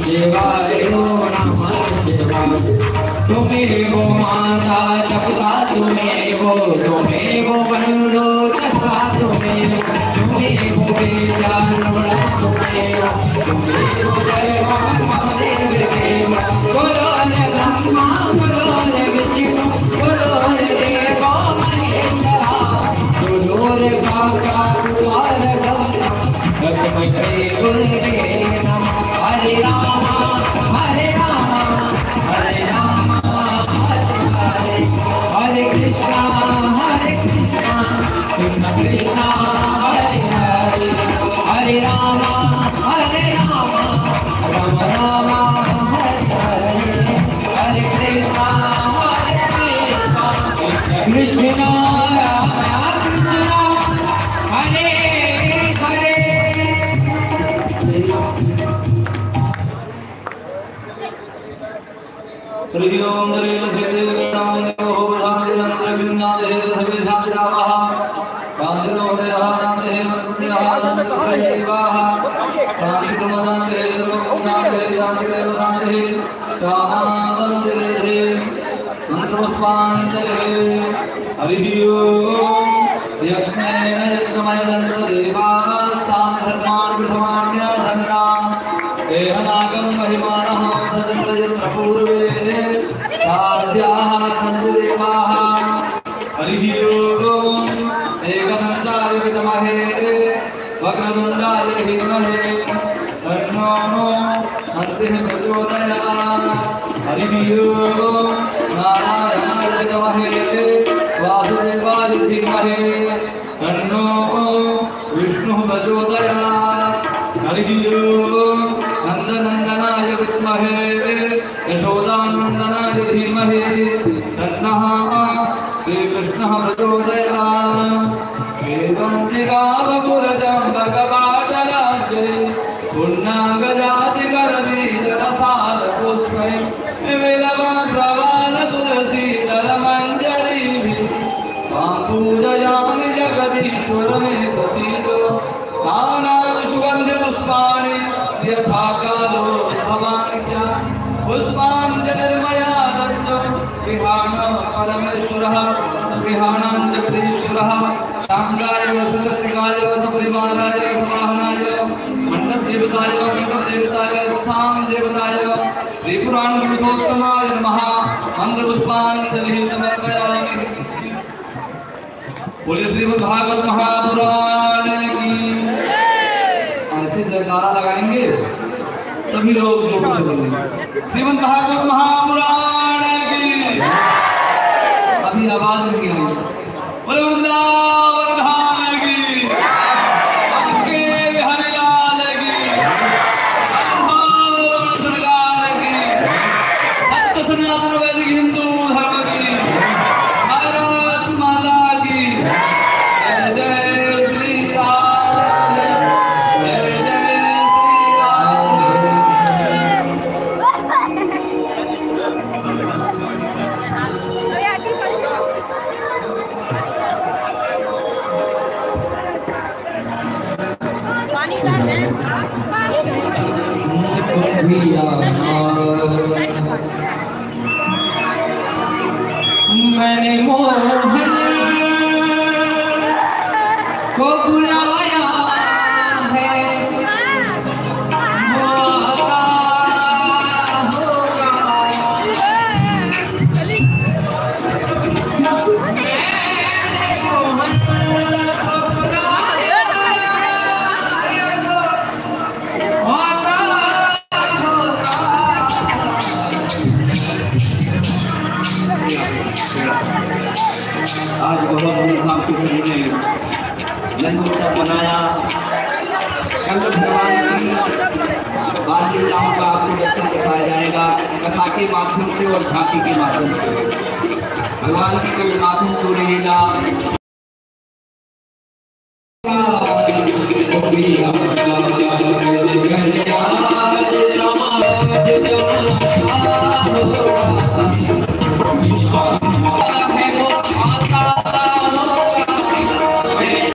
देवायो नमः शिवाय। तुम्हें वो माता जपता तुम्हें वो बंदो जपता तुम्हें वो बेजा नवड़ा तुम्हें वो जय महादेव देव। बोलो रे ब्रह्मा बोलो रे विष्णु बोलो रे देव महेश्वरा बोलो रे साक्षात द्वारकम लक्ष्मी गुरुदेव नमः। हरे राम हरे राम हरे राम हरे कृष्णा कृष्ण कृष्णा हरे हरे हरे राम राम राम हरे हरे हरे कृष्णा कृष्ण कृष्णा हरे हरे। हरि ओम हरि सिद्धि नाम हो शांति नंद विनाद हे सभी शांति रामः शांति रोदे नाम हे नंद शिवाः शांति प्रमदान हे नाम हे शांति देव शांति हे शांति हे मंत्र पुष्पांत हे। हरि ओम यज्ञेन यज्ञमय दंत देवास्तान धर्मान् विधवान्य धन्नाम एहनागम महिमानः सदंत्र पूर्वे साध्याः सन्देवाः। हरि ओम एकदन्ताय विद्महे वक्रतुण्डाय धीमहि तन्नो हन्तिः प्रचोदयात्। हरि ओम नारायणाय विद्महे वासुदेवाय धीमहि तन्नो विष्णुः प्रचोदयात्। हरि ओम नंदनंदनाय विद्महे यशोदानंदनाय धीमहि तन्नः श्रीकृष्णः प्रचोदयात्। एवं दिगावपुरजं भगवाटराज्ये पुण्यगजातिकरवीररसालपुष्पै विलवप्रवालतुलसीदलमञ्जरीभिः तां पूजयामि जगदीश्वरमेकसीदो नानानि सुगन्धिपुष्पाणि यथा कालो भवानि च पुष्पाञ्जलिर्मया दत्तं विहाण परमेश्वरः विहाणां जगदीश्वरः शांगाय वसुसत्रिकाय वसुपरिवाराय वसुवाहनाय मंडपदेवताय साम देवताय श्रीपुराण पुरुषोत्तमाय नमः। मंत्रपुष्पाञ्जलिः समर्पयामि। बोलिए श्रीमद्भागवत महापुराण की। ऐसे जयकारा लगाएंगे सभी लोग जोर से बोलेंगे श्रीमद्भागवत महापुराण की। अभी आवाज नहीं आई। बोले वृंदावन धाम की आपके बिहारी लाल की सरकार की सत्य सनातन वैदिक हिंदू धर्म की भारत माता की जय जय श्री राम जय जय श्री राम। मैंने मोहन को बुलाया है होगा आज बहुत धूमधाम से सभी ने जन्मोत्सव मनाया। कल भगवान की बाल लीलाओं का आपको दर्शन दिखाया जाएगा कथा के माध्यम से और झांकी के माध्यम से। भगवान की कल माध्यम सूर्य लीला